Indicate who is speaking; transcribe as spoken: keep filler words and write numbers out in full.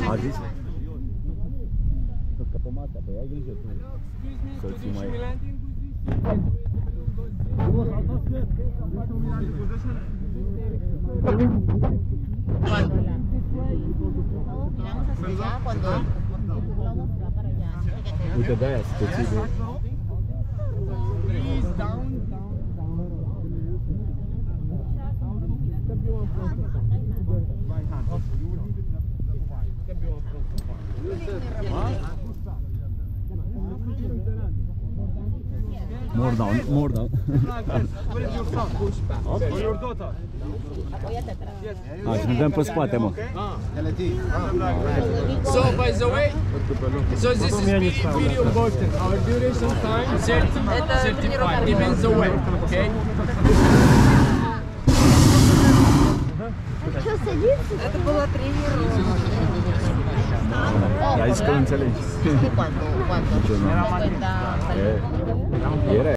Speaker 1: A zis? Să scăpăm astea, păi ai grijă tu. Să-l ții mai... Uite, de-aia să te ții de... More down, more down. Ah, și ne dăm pe spate, mă.
Speaker 2: So, by the way, so this is very, very important. Our duration time thirty, thirty-five, depends the way, okay?
Speaker 3: Что садится? Это было тренировка.
Speaker 1: Я искал интеллигенс.
Speaker 3: Quanto? Quanto?
Speaker 1: Era